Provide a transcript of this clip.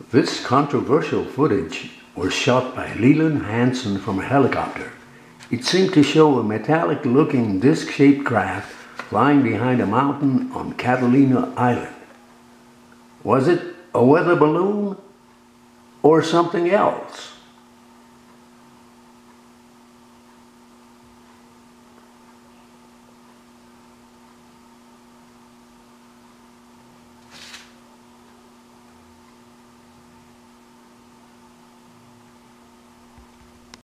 This controversial footage was shot by Leland Hansen from a helicopter. It seemed to show a metallic-looking disc-shaped craft flying behind a mountain on Catalina Island. Was it a weather balloon or something else?